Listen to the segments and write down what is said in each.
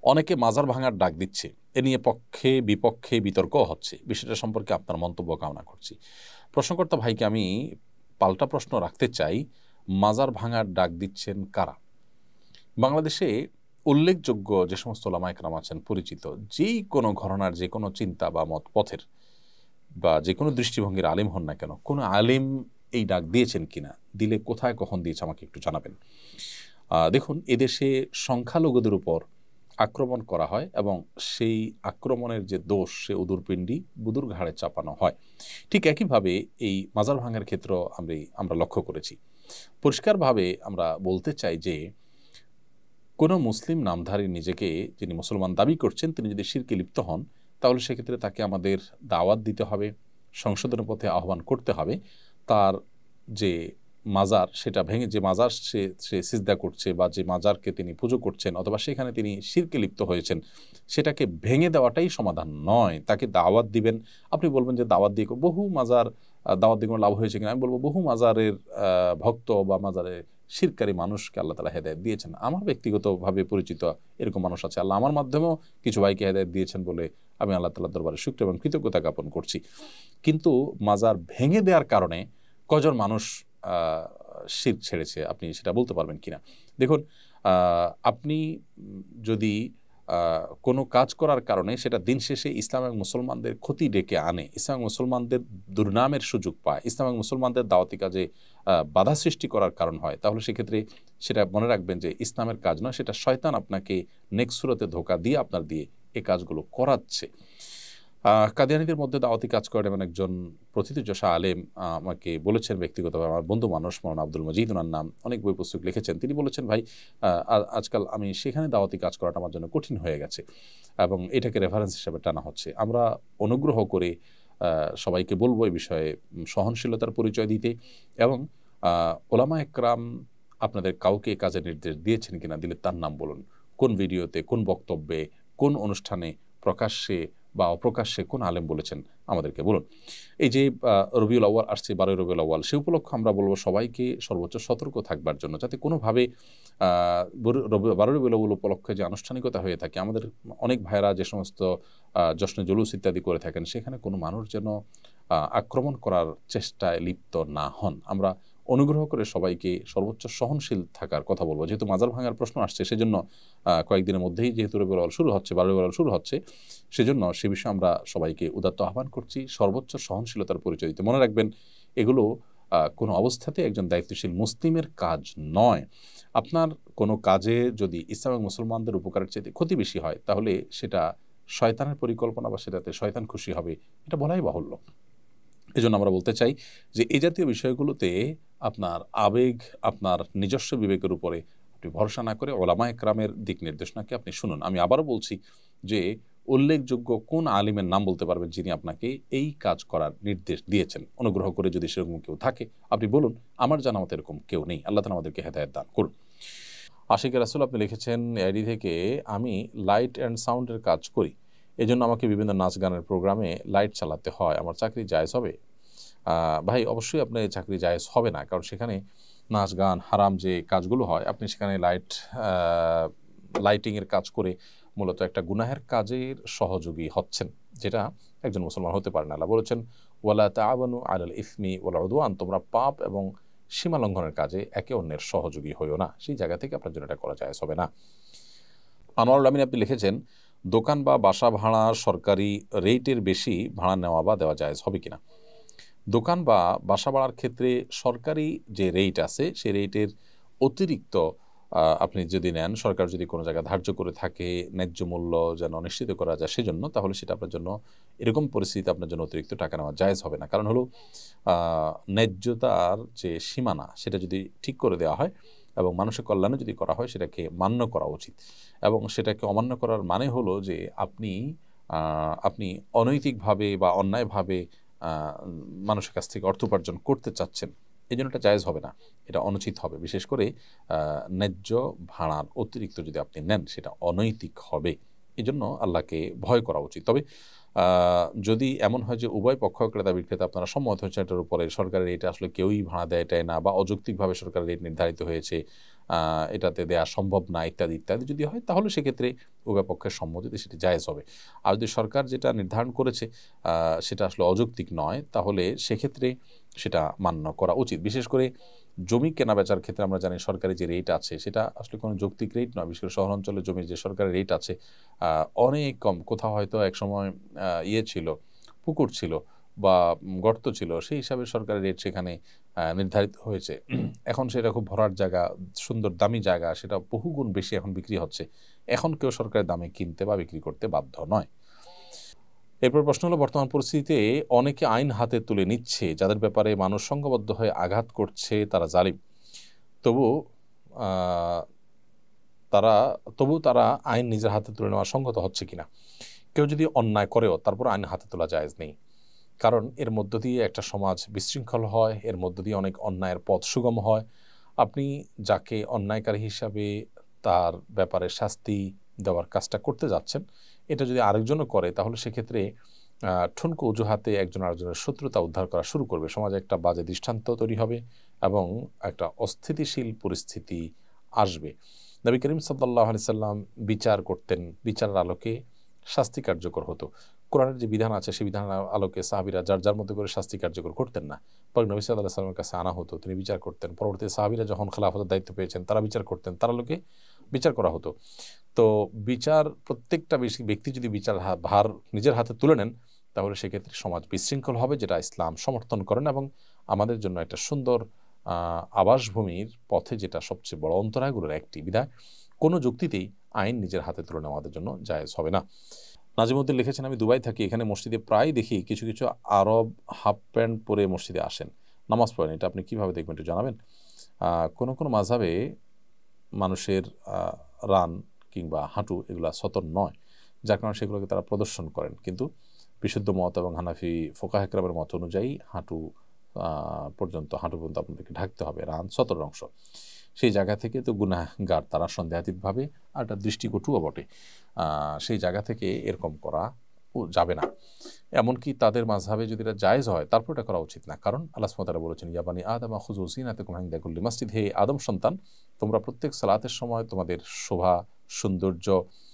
অনেকে মাজার ভাঙার ডাক দিচ্ছে, এ নিয়ে পক্ষে বিপক্ষে বিতর্কও হচ্ছে। বিষয়টা সম্পর্কে আপনার মন্তব্য কামনা করছি। প্রশ্নকর্তা ভাইকে আমি পাল্টা প্রশ্ন রাখতে চাই, মাজার ভাঙার ডাক দিচ্ছেন কারা? বাংলাদেশে উল্লেখযোগ্য যে সমস্ত ওলামা একরাম আছেন পরিচিত, যেই কোনো ঘরানার যে কোনো চিন্তা বা মত পথের বা যে কোনো দৃষ্টিভঙ্গির আলিম হন না কেন, কোনো আলিম এই ডাক দিয়েছেন কিনা, দিলে কোথায় কখন দিয়েছে আমাকে একটু জানাবেন। দেখুন, এদেশে সংখ্যালঘুদের উপর আক্রমণ করা হয় এবং সেই আক্রমণের যে দোষ সে উদুরপিণ্ডি বুদুর ঘাড়ে চাপানো হয়। ঠিক একইভাবে এই মাজার ভাঙার ক্ষেত্র আমরা লক্ষ্য করেছি। পরিষ্কারভাবে আমরা বলতে চাই যে কোনো মুসলিম নামধারী নিজেকে, যিনি মুসলমান দাবি করছেন, তিনি যদি শিরকে লিপ্ত হন, তাহলে সেক্ষেত্রে তাকে আমাদের দাওয়াত দিতে হবে, সংশোধনের পথে আহ্বান করতে হবে। তার যে মাজার, সেটা ভেঙে, যে মাজার সে সিজদা করছে বা যে মাজারকে তিনি পুজো করছেন অথবা সেখানে তিনি শিরকে লিপ্ত হয়েছেন, সেটাকে ভেঙে দেওয়াটাই সমাধান নয়। তাকে দাওয়াত দিবেন। আপনি বলবেন যে দাওয়াত দিয়ে বহু মাজার, দাওয়াত দিয়ে কোনো লাভ হয়েছে কিনা, আমি বলবো বহু মাজারের ভক্ত বা মাজারে শিরকারী মানুষকে আল্লাহ তাআলা হেদায়েত দিয়েছেন। আমার ব্যক্তিগতভাবে পরিচিত এরকম মানুষ আছে। আল্লাহ আমার মাধ্যমেও কিছু ভাইকে হেদায়েত দিয়েছেন বলে আমি আল্লাহ তাআলার দরবারে শুকর এবং কৃতজ্ঞতা জ্ঞাপন করছি। কিন্তু মাজার ভেঙে দেওয়ার কারণে কজন মানুষ শিরক ছেড়েছে, আপনি সেটা বলতে পারবেন কিনা? দেখুন, আপনি যদি কোনো কাজ করার কারণে সেটা দিন শেষে ইসলাম এবং মুসলমানদের ক্ষতি ডেকে আনে, ইসলাম এবং মুসলমানদের দুর্নামের সুযোগ পায়, ইসলাম এবং মুসলমানদের দাওয়াতি কাজে বাধা সৃষ্টি করার কারণ হয়, তাহলে সেক্ষেত্রে সেটা মনে রাখবেন যে ইসলামের কাজ নয়, সেটা শয়তান আপনাকে নেক্সট সুরতে ধোঁকা দিয়ে আপনার দিয়ে এই কাজগুলো করাচ্ছে। কাদিয়ানীদের মধ্যে দাওয়াতি কাজ করেন এমন একজন প্রথিতযশা আলেম আমাকে বলেছেন ব্যক্তিগতভাবে, আমার বন্ধু মানুষ, মৌলানা আব্দুল মজিদ, ওনার নাম, অনেক বই পুস্তক লিখেছেন। তিনি বলেছেন, ভাই, আজকাল আমি সেখানে দাওয়াতি কাজ করাটা আমার জন্য কঠিন হয়ে গেছে এবং এটাকে রেফারেন্স হিসেবে টানা হচ্ছে। আমরা অনুগ্রহ করে সবাইকে বলবো এই বিষয়ে সহনশীলতার পরিচয় দিতে এবং ওলামা একরাম আপনাদের কাউকে কাজের নির্দেশ দিয়েছেন কিনা, দিলে তার নাম বলুন। কোন ভিডিওতে, কোন বক্তব্যে, কোন অনুষ্ঠানে, প্রকাশ্যে বা অপ্রকাশ্যে কোন আলেম বলেছেন আমাদেরকে বলুন। এই যে রবিউল আউয়াল আসছে, 12 রবিউল আউয়াল, সে উপলক্ষে আমরা বলবো সবাইকে সর্বোচ্চ সতর্ক থাকবার জন্য, যাতে কোনোভাবে 12 রবিউল আউয়াল উপলক্ষে যে আনুষ্ঠানিকতা হয়ে থাকে, আমাদের অনেক ভাইয়েরা যে সমস্ত জশ্নে জুলুস ইত্যাদি করে থাকেন, সেখানে কোনো মানুষ যেন আক্রমণ করার চেষ্টায় লিপ্ত না হন। আমরা অনুগ্রহ করে সবাইকে সর্বোচ্চ সহনশীল থাকার কথা বলবো। যেহেতু মাজার ভাঙার প্রশ্ন আসছে, সেজন্য কয়েকদিনের মধ্যেই যেহেতু রবিউল আউয়াল শুরু হচ্ছে, 12 রবিউল আউয়াল শুরু হচ্ছে, সেজন্য সে বিষয়ে আমরা সবাইকে উদাত্ত আহ্বান করছি সর্বোচ্চ সহনশীলতার পরিচয় দিতে। মনে রাখবেন, এগুলো কোনো অবস্থাতে একজন দায়িত্বশীল মুসলিমের কাজ নয়। আপনার কোনো কাজে যদি ইসলাম এবং মুসলমানদের উপকারের চাইতে ক্ষতি বেশি হয়, তাহলে সেটা শয়তানের পরিকল্পনা বা সেটাতে শয়তান খুশি হবে, এটা বলাই বাহুল্য। এজন্য আমরা বলতে চাই যে এই জাতীয় বিষয়গুলোতে আপনার আবেগ, আপনার নিজস্ব বিবেকের উপরে আপনি ভরসা না করে ওলামা একরামের দিক নির্দেশনাকে আপনি শুনুন। আমি আবারও বলছি যে উল্লেখযোগ্য কোন আলিমের নাম বলতে পারবেন যিনি আপনাকে এই কাজ করার নির্দেশ দিয়েছেন? অনুগ্রহ করে যদি সেরকম কেউ থাকে আপনি বলুন। আমার জানা মতে এরকম কেউ নেই। আল্লাহ তাআলা আমাদেরকে হেদায়েত দান করুন। আশিক রাসূল আপনি লিখেছেন আইডি থেকে, আমি লাইট অ্যান্ড সাউন্ডের কাজ করি, এজন্য আমাকে বিভিন্ন নাচ গানের প্রোগ্রামে লাইট চালাতে হয়, আমার চাকরি জায়েজ হবে? ভাই, অবশ্যই আপনার চাকরি জায়েজ হবে না, কারণ সেখানে নাচ গান হারাম যে কাজগুলো হয়, আপনি সেখানে লাইটিংয়ের কাজ করে মূলত একটা গুনাহের কাজের সহযোগী হচ্ছেন, যেটা একজন মুসলমান হতে পারে না। আল্লাহ বলেছেন, ওয়ালা তাআওয়ানু আলাল ইসমি ওয়াল উদওয়ান, তোমরা পাপ এবং সীমা লঙ্ঘনের কাজে একে অন্যের সহযোগী হইও না। সেই জায়গা থেকে আপনার জন্য এটা করা জায়েজ হবে না। আনোয়ারুল আমিন আপনি লিখেছেন, দোকান বা বাসা ভাড়া সরকারি রেটের বেশি ভাড়া নেওয়া বা দেওয়া জায়েজ হবে কিনা? দোকান বা বাসা ভাড়ার ক্ষেত্রে সরকারি যে রেট আছে, সেই রেটের অতিরিক্ত আপনি যদি নেন, সরকার যদি কোনো জায়গায় ধার্য করে থাকে ন্যায্য মূল্য যেন নিশ্চিত করা যায় সেজন্য, তাহলে সেটা আপনার জন্য, এরকম পরিস্থিতিতে আপনার জন্য অতিরিক্ত টাকা নেওয়া জায়েজ হবে না। কারণ হলো ন্যায্যতার যে সীমানা, সেটা যদি ঠিক করে দেওয়া হয় এবং মানুষের কল্যাণে যদি করা হয়, সেটাকে মান্য করা উচিত। এবং সেটাকে অমান্য করার মানে হলো যে আপনি অনৈতিকভাবে বা অন্যায়ভাবে মানুষের কাছ থেকে অর্থ উপার্জন করতে চাচ্ছেন, এই জন্য এটা জায়েজ হবে না, এটা অনুচিত হবে। বিশেষ করে ন্যায্য ভাড়ার অতিরিক্ত যদি আপনি নেন, সেটা অনৈতিক হবে। এই জন্য আল্লাহকে ভয় করা উচিত। তবে যদি এমন হয় যে উভয় পক্ষ ক্রেতা বিক্রেতা আপনারা সম্মত হয়েছে এটার উপরে, সরকারের রেটে আসলে কেউই ভাড়া দেয় এটাই না, বা অযৌক্তিকভাবে সরকারের রেট নির্ধারিত হয়েছে, এটাতে দেওয়া সম্ভব না, ইত্যাদি ইত্যাদি যদি হয়, তাহলে সেক্ষেত্রে উভয় পক্ষের সম্মতিতে সেটি জায়েজ হবে। আর যদি সরকার যেটা নির্ধারণ করেছে সেটা আসলে অযৌক্তিক নয়, তাহলে সেক্ষেত্রে সেটা মান্য করা উচিত। বিশেষ করে জমি কেনা বেচার ক্ষেত্রে আমরা জানি সরকারি যে রেট আছে সেটা আসলে কোনো যৌক্তিক রেট নয়। বিশেষ করে শহরাঞ্চলে জমির যে সরকারি রেট আছে অনেক কম। কোথাও হয়তো একসময় ইয়ে ছিল, পুকুর ছিল বা গর্ত ছিল, সেই হিসাবে সরকারি রেট সেখানে নির্ধারিত হয়েছে। এখন সেটা খুব ভরাট জায়গা, সুন্দর দামি জায়গা, সেটা বহুগুণ বেশি এখন বিক্রি হচ্ছে। এখন কেউ সরকারের দামে কিনতে বা বিক্রি করতে বাধ্য নয়। এরপর প্রশ্ন হলো, বর্তমান পরিস্থিতিতে অনেকে আইন হাতে তুলে নিচ্ছে, যাদের ব্যাপারে মানুষ সংঘবদ্ধ হয়ে আঘাত করছে, তারা জালিম। তবু আহ, তারা আইন নিজের হাতে তুলে নেওয়া সঙ্গত হচ্ছে কিনা। কেউ যদি অন্যায় করেও তারপর আইন হাতে তোলা জায়েজ নেই, কারণ এর মধ্য দিয়ে একটা সমাজ বিশৃঙ্খল হয়, এর মধ্য দিয়ে অনেক অন্যায়ের পথ সুগম হয়। আপনি যাকে অন্যায়কারী হিসাবে তার ব্যাপারে শাস্তি দেওয়ার কাজটা করতে যাচ্ছেন, এটা যদি আরেকজনও করে, তাহলে সেক্ষেত্রে ঠুনকো অজুহাতে একজন আরেকজনের শত্রুতা উদ্ধার করা শুরু করবে, সমাজে একটা বাজে দৃষ্টান্ত তৈরি হবে এবং একটা অস্থিতিশীল পরিস্থিতি আসবে। নবী করিম সাল্লাল্লাহু আলাইহি সাল্লাম বিচার করতেন, বিচারের আলোকে শাস্তি কার্যকর হতো। কোরআনের যে বিধান আছে সেই বিধানের আলোকে সাহাবীরা যার যার মধ্যে করে শাস্তি কার্যকর করতেন না, পরে নবী সাল্লাল্লাহু আলাইহি সাল্লামের কাছে আনা হতো, তিনি বিচার করতেন। পরবর্তী সাহাবীরা যখন খেলাফতের দায়িত্ব পেয়েছেন তারা বিচার করতেন, তার আলোকে বিচার করা হতো। তো বিচার, প্রত্যেকটা ব্যক্তি যদি বিচার ভার নিজের হাতে তুলে নেন, তাহলে সেক্ষেত্রে সমাজ বিশৃঙ্খল হবে, যেটা ইসলাম সমর্থন করেন এবং আমাদের জন্য একটা সুন্দর আবাসভূমির পথে যেটা সবচেয়ে বড় অন্তরায়গুলোর একটি। বিধায় কোনো যুক্তিতেই আইন নিজের হাতে তুলে নেওয়া আমাদের জন্য জায়েজ হবে না। নাজিমউদ্দিন লিখেছেন, আমি দুবাই থাকি, এখানে মসজিদে প্রায় দেখি কিছু কিছু আরব হাফ প্যান্ট পরে মসজিদে আসেন, নামাজ পড়েন। এটা আপনি কিভাবে দেখবেন একটু জানাবেন। কোনো কোনো মাযহাবে মানুষের রান কিংবা হাঁটু এগুলা সতর নয়, যার কারণে সেগুলোকে তারা প্রদর্শন করেন, কিন্তু বিশুদ্ধ মত এবং হানাফি ফোকাহে কেরামের মত অনুযায়ী হাঁটু পর্যন্ত আপনাদেরকে ঢাকতে হবে, রান সতর অংশ। সেই জায়গা থেকে তো গুনাহগার তারা সন্দেহাতীতভাবে, আর একটা দৃষ্টিকটুও বটে। সেই জায়গা থেকে এরকম করা যাবে না। এমনকি তাদের মাযহাবে যদি এটা জায়েজ হয় তারপর এটা করা উচিত না, কারণ আল্লাহ সুবহানাহু ওয়া তাআলা বলেছেন, ইয়া বানি আদম খুযু যিনাতাকুম ইনদা কুল্লি মাসজিদ, হে আদম সন্তান, তোমরা প্রত্যেক সালাতের সময় তোমাদের শোভা সৌন্দর্য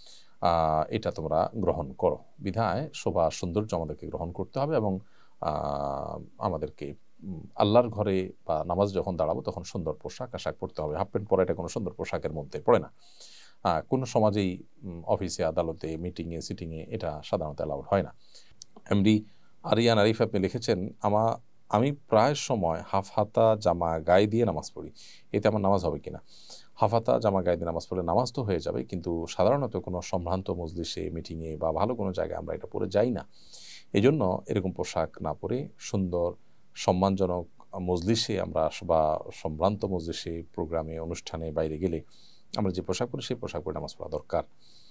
এটা তোমরা গ্রহণ করো। বিধায় শোভা সৌন্দর্য আমাদেরকে গ্রহণ করতে হবে এবং আমাদেরকে আল্লাহর ঘরে বা নামাজ যখন দাঁড়াবো তখন সুন্দর পোশাক আশাক পরতে হবে। হাফ প্যান্ট পরা এটা কোনো সুন্দর পোশাকের মধ্যে পড়ে না। কোনো সমাজেই অফিসে, আদালতে, মিটিংয়ে, সিটিংয়ে এটা সাধারণত অ্যালাউড হয় না। এমডি আরিয়ান আরিফ আপনি লিখেছেন, আমি প্রায় সময় হাফ হাতা জামা গায়ে দিয়ে নামাজ পড়ি, এতে আমার নামাজ হবে কিনা। হাফ হাতা জামা গায়ে দিয়ে নামাজ পড়লে নামাজ তো হয়ে যাবে, কিন্তু সাধারণত কোনো সম্ভ্রান্ত মজলিসে, মিটিংয়ে বা ভালো কোনো জায়গায় আমরা এটা পরে যাই না। এই জন্য এরকম পোশাক না পরে সুন্দর সম্মানজনক মজলিসে আমরা বা সম্ভ্রান্ত মজলিসে, প্রোগ্রামে, অনুষ্ঠানে বাইরে গেলে আমরা যে পোশাক পরি সেই পোশাক পরে নামাজ পড়া দরকার।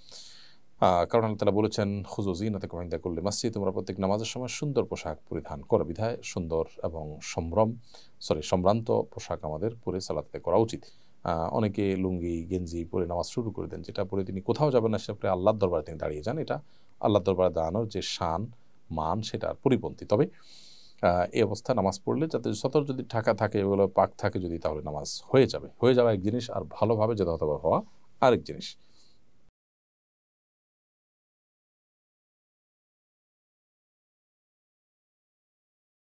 কারণ আল্লাহ তাআলা বলেছেন, খুযু যিনাতাকুম ইনদা কুল্লি মাসজিদ, তোমরা প্রত্যেক নামাজের সময় সুন্দর পোশাক পরিধান করো। বিধায় সুন্দর এবং সম্ভ্রান্ত পোশাক আমাদের পরে সালাতে করা উচিত। অনেকে লুঙ্গি গেঞ্জি পরে নামাজ শুরু করে দেন, যেটা পরে তিনি কোথাও যাবেন না, সেটা পরে আল্লাহর দরবারে তিনি দাঁড়িয়ে যান। এটা আল্লাহর দরবারে দাঁড়ানোর যে শান মান সেটার পরিপন্থী। তবে এই অবস্থায় নামাজ পড়লে যাতে সতর যদি ঢাকা থাকে, এগুলো পাক থাকে যদি, তাহলে নামাজ হয়ে যাবে এক জিনিস, আর ভালোভাবে যথাযথ হওয়া আরেক জিনিস।